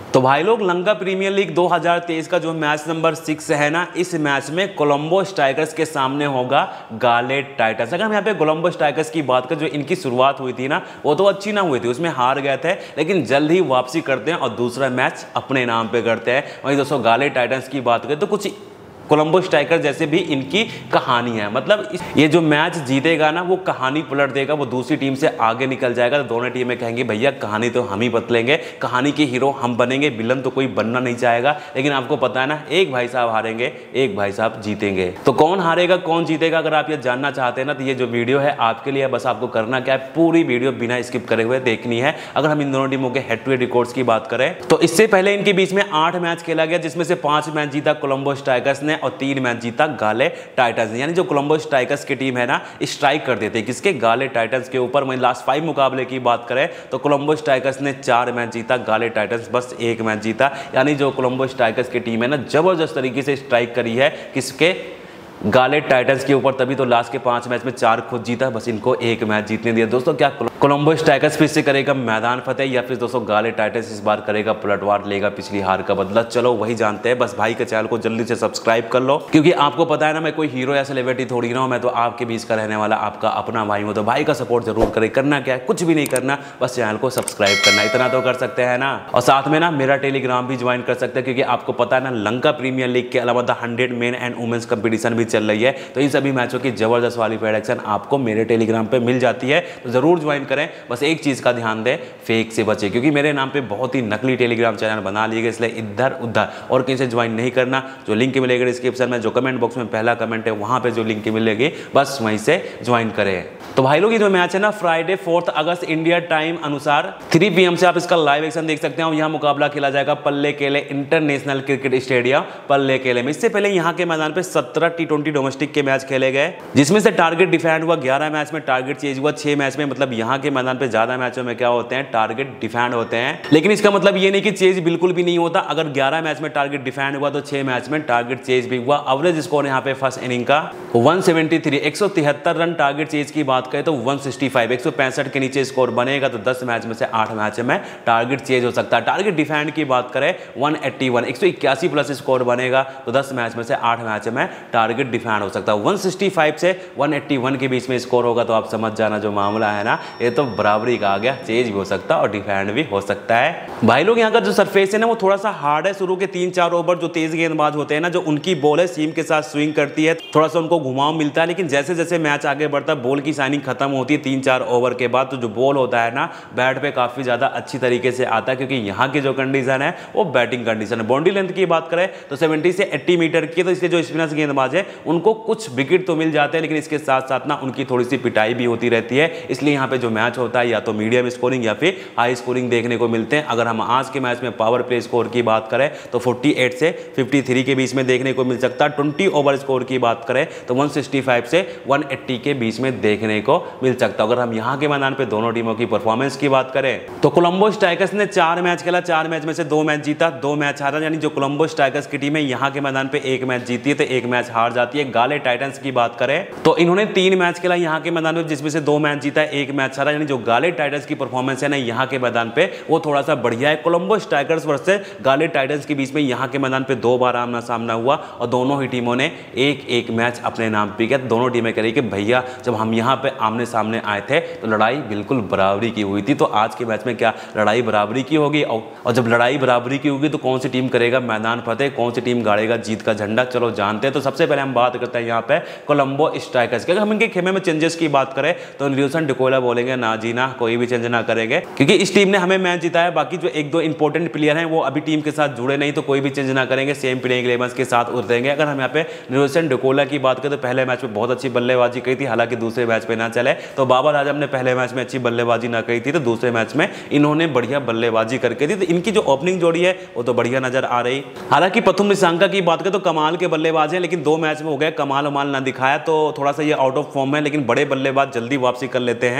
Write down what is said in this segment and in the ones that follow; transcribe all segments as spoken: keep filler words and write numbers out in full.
तो भाई लोग लंका प्रीमियर लीग दो हज़ार तेईस का जो मैच नंबर सिक्स है ना, इस मैच में कोलंबो स्ट्राइकर्स के सामने होगा गाले टाइटंस। अगर हम यहाँ पे कोलंबो स्ट्राइकर्स की बात करें, जो इनकी शुरुआत हुई थी ना, वो तो अच्छी ना हुई थी, उसमें हार गए थे, लेकिन जल्द ही वापसी करते हैं और दूसरा मैच अपने नाम पे करते हैं। वहीं दोस्तों गाले टाइटंस की बात करें तो कुछ कोलंबो स्ट्राइकर जैसे भी इनकी कहानी है, मतलब ये जो मैच जीतेगा ना वो कहानी पलट देगा, वो दूसरी टीम से आगे निकल जाएगा। तो दोनों टीमें कहेंगे भैया कहानी तो हम ही बदलेंगे, कहानी के हीरो हम बनेंगे, विलन तो कोई बनना नहीं चाहेगा। लेकिन आपको पता है ना, एक भाई साहब हारेंगे, एक भाई साहब जीतेंगे। तो कौन हारेगा कौन जीतेगा, अगर आप ये जानना चाहते हैं ना, तो ये जो वीडियो है आपके लिए। बस आपको करना क्या है, पूरी वीडियो बिना स्किप करे हुए देखनी है। अगर हम इन दोनों टीमों के हेड टू हेड रिकॉर्ड्स की बात करें तो इससे पहले इनके बीच में आठ मैच खेला गया, जिसमें से पांच मैच जीता कोलंबो स्ट्राइकर्स ने और तीन मैच जीता गाले टाइटंस। यानी जो कोलंबो स्ट्राइकर्स की टीम है ना, स्ट्राइक कर देते हैं किसके, गाले टाइटंस के ऊपर। वहीं लास्ट फाइव मुकाबले की बात करें तो कोलंबो स्ट्राइकर्स ने चार मैच जीता, गाले टाइटंस बस एक मैच जीता। यानी जो कोलंबो स्ट्राइकर्स की टीम है ना, जबरदस्त तरीके से स्ट्राइक करी है किसके, गाले टाइटंस के ऊपर, तभी तो लास्ट के पांच मैच में चार खुद जीता, बस इनको एक मैच जीतने दिया। दोस्तों क्या कोलंबो स्ट्राइकर्स फिर से करेगा मैदान फतेह, या फिर दोस्तों गाले टाइटंस इस बार करेगा पलटवार, लेगा पिछली हार का बदला? चलो वही जानते हैं। बस भाई के चैनल को जल्दी से सब्सक्राइब कर लो, क्योंकि आपको पता है ना, मैं कोई हीरो या सेलिब्रिटी थोड़ी ना हूं, मैं तो आपके बीच का रहने वाला आपका अपना भाई हूं। तो भाई का सपोर्ट जरूर करें। करना क्या है, कुछ भी नहीं करना, बस चैनल को सब्सक्राइब करना, इतना तो कर सकते हैं ना। और साथ में ना मेरा टेलीग्राम भी ज्वाइन कर सकते हैं, क्योंकि आपको पता है ना, लंका प्रीमियर लीग के अलावा the hundred men and women's competition भी चल रही है। तो सभी मैचों की जबरदस्त वाली प्रेडिक्शन आपको मेरे टेलीग्राम पे मिल जाती है, तो जरूर ज्वाइन करें। बस एक चीज का ध्यान दें, फेक से बचें, क्योंकि मेरे नाम पे बहुत ही नकली टेलीग्राम चैनल बना लिए गए, इसलिए इधर उधर और कहीं से ज्वाइन नहीं करना। जो लिंक मिलेगा डिस्क्रिप्शन में, जो कमेंट बॉक्स में पहला कमेंट है वहां पे जो लिंक मिलेगी, बस वहीं से ज्वाइन करें। तो भाई लोग ये जो मैच है ना, Friday fourth August India time अनुसार थ्री पी एम से आप इसका लाइव एक्शन देख सकते हैं। यहाँ मुकाबला खेला जाएगा Pallekele international cricket stadium Pallekele में। इससे पहले यहाँ के मैदान पे सत्रह टी ट्वेंटी डोमेस्टिक के मैच खेले गए, जिसमें से टारगेट डिफेंड हुआ ग्यारह मैच में, टारगेट चेज हुआ छह मैच में। मतलब यहाँ के मैदान पे ज्यादा मैचों में क्या होते हैं, टारगेट डिफेंड होते हैं। लेकिन इसका मतलब ये नहीं कि चेज बिल्कुल भी नहीं होता। अगर ग्यारह मैच में टारगेट डिफेंड हुआ तो छह मैच में टारगेट चेज भी हुआ। एवरेज स्कोर यहाँ पे फर्स्ट इनिंग का एक सौ तिहत्तर, एक सौ तिहत्तर रन। टारगेट चेज की बात करें तो एक सौ पैंसठ, एक सौ पैंसठ के नीचे स्कोर बनेगा तो दस मैच में से आठ मैच में टारगेट चेज हो सकता है। टारगेट डिफेंड की बात करें एक सौ इक्यासी, एक सौ इक्यासी प्लस स्कोर बनेगा तो दस मैच में से आठ मैच में टारगेट डिफेंड हो सकता है। एक सौ पैंसठ से एक सौ इक्यासी के बीच में स्कोर होगा तो आप समझ जाना जो मामला है ना, ये तो बराबरी का आ गया, चेज भी हो सकता है और डिफेंड भी हो सकता है। भाई लोग यहाँ का जो सरफेस है ना, वो थोड़ा सा हार्ड है। शुरू के तीन चार ओवर जो तेज गेंदबाज होते हैं ना, जो उनकी बॉल है सीम के साथ स्विंग करती है, थोड़ा सा उनको घुमाव मिलता है। लेकिन जैसे जैसे मैच आगे बढ़ता है, बॉल की साइनिंग खत्म होती है तीन चार ओवर के बाद, तो जो बॉल होता है ना बैट पे काफी ज्यादा अच्छी तरीके से आता है, क्योंकि यहाँ की जो कंडीशन है वो बैटिंग कंडीशन है। बाउंड्री लेंथ की बात करें तो सत्तर से अस्सी मीटर की, तो इसलिए जो स्पिनर्स गेंदबाज है उनको कुछ विकेट तो मिल जाते हैं, लेकिन इसके साथ साथ ना उनकी थोड़ी सी पिटाई भी होती रहती है। इसलिए यहाँ पे जो मैच होता है या तो मीडियम स्कोरिंग या फिर हाई स्कोरिंग देखने को मिलते हैं। अगर हम आज के मैच में पावर प्ले स्कोर की बात करें तो अड़तालीस से तिरेपन के बीच में देखने को मिल सकता है। बीस ओवर स्कोर की बात करें तो एक सौ पैंसठ से एक सौ अस्सी के बीच में देखने को मिल सकता है। अगर हम यहाँ के मैदान पे दोनों टीमों की परफॉर्मेंस की बात करें तो कोलंबो स्ट्राइकर्स ने चार मैच खेला, चार मैच में से दो मैच जीता, दो मैच हारा। यानी जो कोलंबो स्ट्राइकर्स की टीम है यहाँ के मैदान पे एक मैच जीती है तो एक मैच हार जाती है। गाले टाइटंस की बात करें तो इन्होंने तीन मैच खेला यहाँ के मैदान में, जिसमें से दो मैच जीता है, एक मैच हारा। यानी जो गाले टाइटंस की परफॉर्मेंस है ना यहाँ के मैदान पे, वो थोड़ा सा बढ़िया है। Colombo strikers versus Galle titans के बीच में यहाँ के मैदान पे दो बार आमना सामना हुआ और दोनों ही टीमों ने एक एक मैच अपने नाम पे किया। दोनों टीमें कह रही कि भैया जब हम यहाँ पे आमने सामने आए थे तो लड़ाई बिल्कुल बराबरी की हुई थी। तो आज के मैच में क्या लड़ाई बराबरी की होगी, और जब लड़ाई बराबरी की होगी तो कौन सी टीम करेगा मैदान फतेह, कौन सी टीम गाड़ेगा जीत का झंडा, चलो जानते हैं। तो सबसे पहले हम बात करते हैं यहाँ पे कोलंबो स्ट्राइकर्स की। अगर हम इनके खेमे में चेंजेस की बात करें तो न्यूसन डिकोला बोलेंगे ना जी ना, कोई भी चेंज ना करेंगे, क्योंकि इस टीम ने हमें मैच जिताया। बाकी जो एक दो इंपॉर्टेंट प्लेयर हैं वो अभी टीम के साथ जुड़े नहीं, तो कोई भी चेंज ना करेंगे, सेम प्लेइंग इलेवन के साथ उतरेंगे। अगर हम यहाँ पे न्यूसन डिकोला की बात करें तो पहले मैच में बहुत अच्छी बल्लेबाजी की थी, हालांकि दूसरे मैच पे ना चले। तो बाबर आजम ने पहले मैच में अच्छी बल्लेबाजी ना की थी, तो दूसरे मैच में इन्होंने बढ़िया बल्लेबाजी करके दी। तो इनकी जो ओपनिंग जोड़ी है वो तो बढ़िया नजर आ रही। हालांकि प्रथम निशंका की बात करें तो कमाल के बल्लेबाज हैं, लेकिन दो मैच में हो गए कमाल उमाल ना दिखाया, तो थोड़ा सा ये आउट ऑफ फॉर्म है। लेकिन बड़े बल्लेबाज जल्दी वापसी कर लेते हैं। पिछले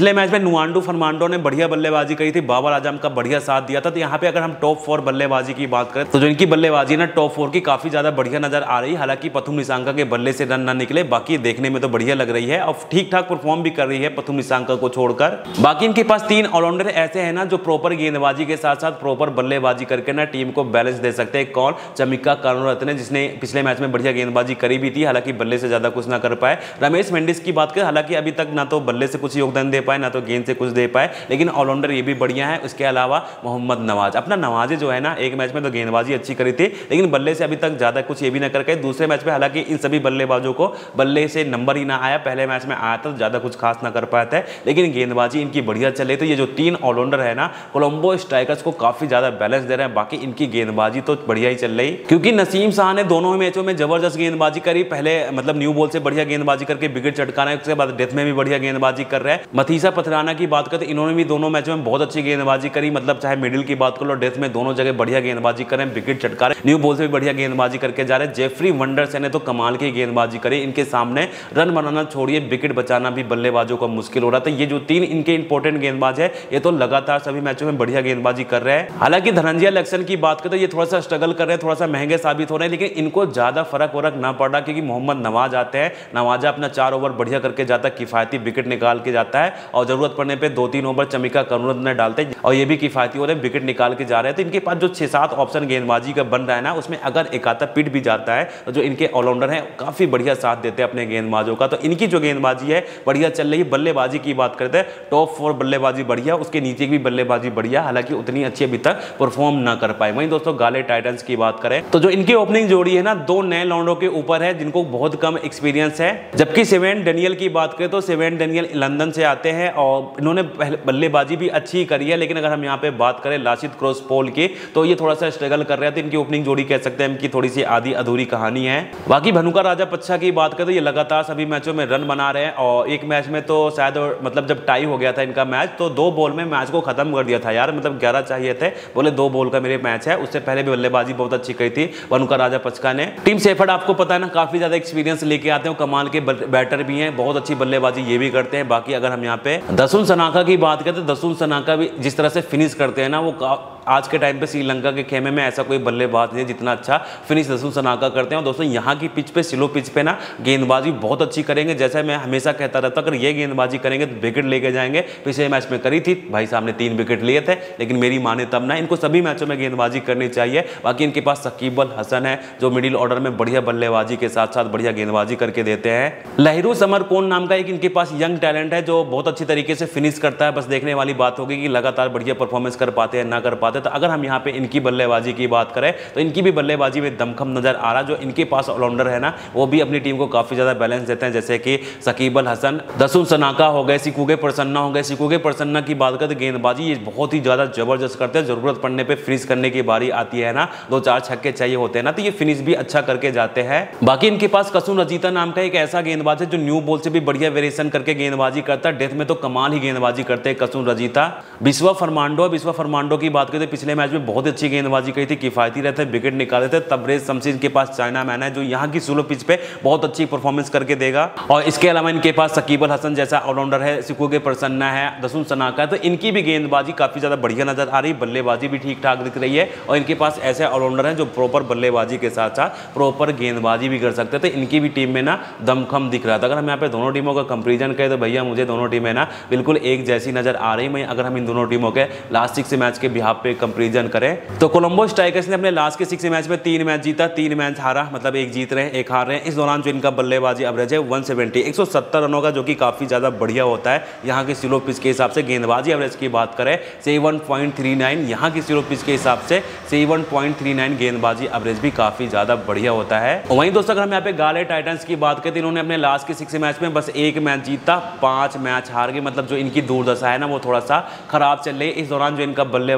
पिछले मैच में नुआंडू फर्नांडो ने बढ़िया बल्लेबाजी करी थी, बाबर आजम का बढ़िया साथ दिया था। तो यहाँ पे अगर हम टॉप फोर बल्लेबाजी की बात करें तो जो इनकी बल्लेबाजी है ना टॉप फोर की काफी ज्यादा बढ़िया नजर आ रही है। हालांकि पथुम निसांका के बल्ले से रन ना निकले, बाकी देखने में तो बढ़िया लग रही है और ठीक ठाक परफॉर्म भी कर रही है पथुम निसांका को छोड़कर। बाकी इनके पास तीन ऑलराउंडर ऐसे हैं ना जो प्रॉपर गेंदबाजी के साथ साथ प्रॉपर बल्लेबाजी करके ना टीम को बैलेंस दे सकते हैं। कौन? चमिका करुणारत्ने, जिसने पिछले मैच में बढ़िया गेंदबाजी करी भी थी, हालांकि बल्ले से ज्यादा कुछ ना कर पाए। रमेश मेंडिस की बात करें, हालांकि अभी तक ना तो बल्ले से कुछ योगदान दे पाए ना तो गेंद से कुछ दे पाए, लेकिन ऑलराउंडर ये भी बढ़िया है। उसके अलावा मोहम्मद नवाज, अपना नवाजे जो है ना एक मैच में तो गेंदबाजी अच्छी करी थी, लेकिन बल्ले से अभी तक ज्यादा कुछ ये भी ना करके दूसरे मैच में, हालांकि इन सभी बल्लेबाजों को बल्ले से नंबर ही ना आया। पहले मैच में आया था तो ज्यादा कुछ खास ना कर पाए थे, लेकिन गेंदबाजी इनकी बढ़िया चले। तो ये जो तीन ऑलराउंडर है ना कोलंबो स्ट्राइकर्स को काफी ज्यादा बैलेंस दे रहे हैं। बाकी इनकी गेंदबाजी तो बढ़िया ही चल रही, क्योंकि नसीम शाह ने दोनों ही मैचों में जबरदस्त गेंदबाजी करी। पहले मतलब न्यू बॉल से बढ़िया गेंदबाजी करके विकेट चटकाना है, उसके बाद डेथ में भी बढ़िया गेंदबाजी कर रहे हैं। मथीसा पथराना की बात करते इन्होंने भी दोनों मैचों में बहुत अच्छी गेंदबाजी करी, मतलब चाहे मिडिल की बात कर लो डेथ में दोनों जगह बढ़िया गेंदबाजी कर रहे हैं, विकेट चटका रहे, न्यू बॉल से भी बढ़िया गेंदबाजी करके जा रहे हैं। जेफरी वंडरसन ने तो कमाल की गेंदबाजी करी, इनके सामने रन बनाना छोड़िए विकेट बचाना भी बल्लेबाजों का मुश्किल हो रहा था। ये जो तीन इनके इंपॉर्टेंट गेंदबाज है ये तो लगातार सभी मैचों में बढ़िया गेंदबाजी कर रहे हैं। हालांकि धनंजय लक्ष्मण की बात करें तो ये थोड़ा सा स्ट्रगल कर रहे हैं, थोड़ा सा महंगे साबित हो रहे हैं, लेकिन इनको ज्यादा फर्क वरक ना पड़ रहा, क्योंकि मोहम्मद नवाज आते हैं, नवाजा अपना चार ओवर बढ़िया करके जाता है, किफायती विकेट निकाल के जाता है और जरूरत पड़ने पे दो तीन ओवर चमिका करुणारत्ने डालते हैं और ये भी किफायती हो रहे विकेट निकाल के जा रहे हैं। तो इनके पास जो छह सात ऑप्शन गेंदबाजी का बन रहा है ना, उसमें अगर एक आता पिट भी जाता है तो जो इनके ऑलराउंडर हैं काफी बढ़िया साथ देते हैं अपने गेंदबाजों का। तो इनकी जो गेंदबाजी है बढ़िया चल रही है। बल्लेबाजी की बात करते हैं टॉप फोर बल्लेबाजी बढ़िया, उसके नीचे की भी बल्लेबाजी बढ़िया, हालांकि उतनी अच्छी अभी तक परफॉर्म ना कर पाए। वहीं दोस्तों गाले टाइटंस की बात करें तो जो इनकी ओपनिंग जोड़ी है ना दो नए लौंडों के ऊपर है जिनको बहुत कम एक्सपीरियंस है। जबकि सेवेन डेनियल की बात करें तो सेवेन डेनियल लंदन से आते हैं और इन्होंने बल्लेबाजी भी अच्छी करी है, लेकिन अगर हम यहाँ पे बात करें लासित क्रॉस पोल की तो ये थोड़ा सा स्ट्रगल कर रहे थे। इनकी ओपनिंग जोड़ी कह सकते हैं इनकी थोड़ी सी आधी अधूरी कहानी है। बाकी भनुका राजा पच्छा की बात करें तो ये लगातार सभी मैचों में रन बना रहे हैं और एक मैच में तो शायद मतलब जब टाई हो गया था इनका मैच तो दो बॉल में मैच को खत्म कर दिया था यार, मतलब ग्यारह चाहिए थे, बोले दो बॉल का मेरे मैच है। उससे पहले भी बल्लेबाजी बहुत अच्छी करी थी भनुका राजा पच्छा ने। टीम शेफर्ड आपको पता है ना काफी ज्यादा एक्सपीरियंस लेके आते हैं, कमाल के बैटर भी हैं, बहुत अच्छी बल्लेबाजी ये भी करते हैं। बाकी अगर हम यहाँ पे दसुन सनाका की बात करें तो दसुन सनाका भी जिस तरह से फिनिश करते हैं ना वो आज के टाइम पे श्रीलंका के खेमे में ऐसा कोई बल्लेबाज नहीं है जितना अच्छा फिनिश दसुन सनाका करते हैं। और दोस्तों यहाँ की पिच पे स्लो पिच पे ना गेंदबाजी बहुत अच्छी करेंगे, जैसा मैं हमेशा कहता रहता अगर ये गेंदबाजी करेंगे तो विकेट लेके जाएंगे। पिछले मैच में करी थी भाई साहब ने तीन विकेट लिए थे, लेकिन मेरी माने तब ना, इनको सभी मैचों में गेंदबाजी करनी चाहिए। बाकी इनके पास शकीब अल हसन है जो मिडिल ऑर्डर में बढ़िया बल्लेबाजी के साथ साथ बढ़िया गेंदबाजी करके देते हैं। लहरू समरकोन नाम का एक इनके पास यंग टैलेंट है जो बहुत अच्छी तरीके से फिनिश करता है। बस देखने वाली बात होगी कि लगातार बढ़िया परफॉर्मेंस कर पाते हैं ना कर पाते। तो अगर हम यहाँ पे इनकी बल्लेबाजी की बात करें तो इनकी भी बल्लेबाजी में दमखम नजर आ रहा। जो इनके पास ऑलराउंडर है ना वो भी अपनी टीम को काफी ज्यादा बैलेंस देते हैं, जैसे कि शकीब अल हसन, दसुन सनाका हो गए, सिकुगे प्रसन्ना हो गए। सिकुगे प्रसन्ना की बात करें तो गेंदबाजी ये बहुत ही ज्यादा जबरदस्त करते हैं, जरूरत पड़ने पे फिनिश करने की बारी आती है ना, दो चार छक्के चाहिए होते हैं ना तो ये फिनिश भी अच्छा करके जाते हैं। बाकी इनके पास कसुन रजीता नाम का एक ऐसा गेंदबाज है जो न्यू बॉल से भी बढ़िया वेरिएशन करके गेंदबाजी करता है, डेथ में तो कमाल ही गेंदबाजी करते हैं कसुन रजीता। बिस्वा फर्नांडो, बिस्वा फर्नांडो की बात करें पिछले मैच में बहुत अच्छी गेंदबाजी करी थी, किफायती रहते विकेट निकाले थे। तबरेज शमशीर के पास चाइना मैन है जो यहाँ की स्लो पिच पे बहुत अच्छी परफॉर्मेंस करके देगा। और इसके अलावा इनके पास शकीब अल हसन जैसा ऑलराउंडर है, सिकुगे प्रसन्ना है, दसुन सनाका है, तो इनकी भी गेंदबाजी काफी ज्यादा बढ़िया नजर आ रही, बल्लेबाजी भी ठीक ठाक दिख रही है। और इनके पास ऐसे ऑलराउंडर हैं जो प्रॉपर बल्लेबाजी के साथ साथ प्रॉपर गेंदबाजी भी कर सकते थे। इनकी भी टीम में ना दमखम दिख रहा था। अगर हम यहाँ पे दोनों टीमों का कंपेरिजन करें तो भैया मुझे दोनों टीमें ना बिल्कुल एक जैसी नजर आ रही। मैं अगर हम इन दोनों टीमों के लास्ट सिक्स मैच के बिहाफ पे कंपेरिजन करें तो कोलंबो स्ट्राइकर्स ने अपने लास्ट के सिक्स मैच में तीन मैच जीता, तीन मैच हारा, मतलब एक जीत रहे हैं एक हार रहे हैं। इस दौरान जो इनका बल्लेबाजी एवरेज है एक सौ सत्तर एक सौ सत्तर रनों का, जो कि काफी ज्यादा बढ़िया होता है यहाँ की स्लो पिच के हिसाब से। गेंदबाजी एवरेज की बात करें सात पॉइंट तीन नौ, यहाँ की स्लो पिच के हिसाब से सात पॉइंट तीन नौ गेंदबाजी एवरेज भी काफी ज्यादा बढ़िया होता है। वहीं दोस्तों अगर हम यहाँ पे गाले टाइटंस की बात करें तो इन्होंने अपने लास्ट के सिक्स मैच में बस एक मैच जीता, पांच मैच हार गए, मतलब जो इनकी दुर्दशा है ना वो थोड़ा सा खराब चल रही है। इस दौरान जो इनका बल्लेबाजी एवरेज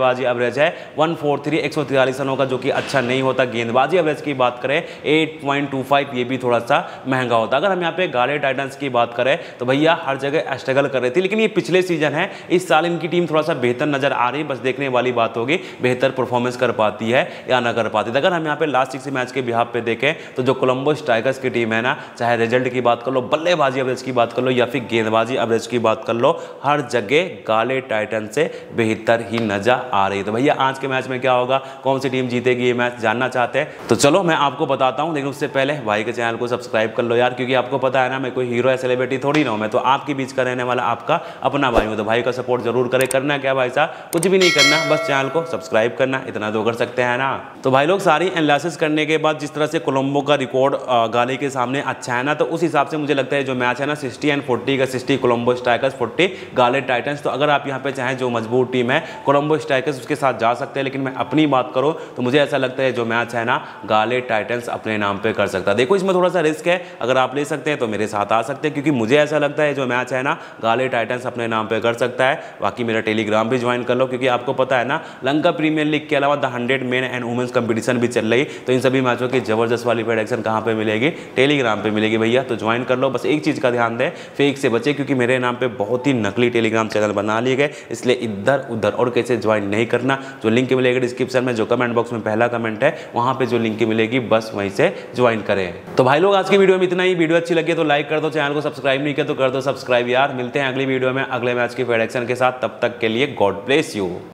एवरेज है वन फोर थ्री, एक सौ तिरालीस रनों का, जो कि अच्छा नहीं होता। गेंदबाजी एवरेज की बात करें एट पॉइंट टू फाइव, ये भी थोड़ा सा महंगा होता। अगर हम यहाँ पे गाले टाइटंस की बात करें तो भैया हर जगह स्ट्रगल कर रही थी, लेकिन ये पिछले सीजन है, इस साल इनकी टीम थोड़ा सा बेहतर नजर आ रही है। बस देखने वाली बात होगी बेहतर परफॉर्मेंस कर पाती है या ना कर पाती है। अगर हम यहाँ पे लास्ट सिक्स मैच के बिहाफ पे देखें तो जो कोलंबो स्ट्राइकर्स की टीम है ना, चाहे रिजल्ट की बात कर लो, बल्लेबाजी एवरेज की बात कर लो या फिर गेंदबाजी एवरेज की बात कर लो, हर जगह गाले टाइटन से बेहतर ही नजर आ रही है। तो भैया आज के मैच में क्या होगा, कौन सी टीम जीतेगी, ये मैच जानना चाहते हैं तो चलो मैं आपको बताता हूं। लेकिन उससे पहले भाई के चैनल को सब्सक्राइब कर लो यार, क्योंकि आपको पता है ना मैं कोई हीरो या सेलिब्रिटी थोड़ी ना हूं, मैं तो आपके बीच का रहने वाला आपका अपना भाई हूं। तो भाई का सपोर्ट जरूर करे। करना क्या भाई साहब, कुछ भी नहीं करना, बस चैनल को सब्सक्राइब करना, इतना तो कर सकते हैं ना। तो भाई लोग सारी एनालिसिस करने के बाद जिस तरह से कोलंबो का रिकॉर्ड गाले के सामने अच्छा है ना, तो उस हिसाब से मुझे लगता है जो मैच है ना सिक्सटी एंड फोर्टी का, sixty Colombo strikers, forty Galle titans. तो अगर आप यहाँ पे चाहें जो मजबूत टीम है कोलंबो स्ट्राइकर्स उसके साथ जा सकते हैं, लेकिन मैं अपनी बात करूँ तो मुझे ऐसा लगता है जो मैच है ना गाले टाइटंस अपने नाम पे कर सकता है। देखो इसमें थोड़ा सा रिस्क है, अगर आप ले सकते हैं तो मेरे साथ आ सकते हैं, क्योंकि मुझे ऐसा लगता है जो मैच है ना गाले टाइटंस अपने नाम पे कर सकता है। बाकी मेरा टेलीग्राम भी ज्वाइन कर लो, क्योंकि आपको पता है ना लंका प्रीमियर लीग के अलावा the hundred men and women's competition भी चल रही, तो इन सभी मैचों की जबरदस्त वाली प्रेडिक्शन कहाँ पे मिलेगी, टेलीग्राम पे मिलेगी भैया। तो ज्वाइन कर लो। बस एक चीज़ का ध्यान दें, फेक से बचे, क्योंकि मेरे नाम पे बहुत ही नकली टेलीग्राम चैनल बना लिए गए, इसलिए इधर उधर और कैसे ज्वाइन नहीं करना। जो लिंक मिलेगा डिस्क्रिप्शन में, जो कमेंट बॉक्स में पहला कमेंट है वहाँ पे जो लिंक मिलेगी बस वहीं से ज्वाइन करें। तो भाई लोग आज की वीडियो में इतना ही। वीडियो अच्छी लगी तो लाइक कर दो, चैनल को सब्सक्राइब नहीं किया तो कर दो सब्सक्राइब यार। मिलते हैं अगली वीडियो में अगले मैच की प्रेडिक्शन के साथ, तब तक के लिए गॉड ब्लेस यू।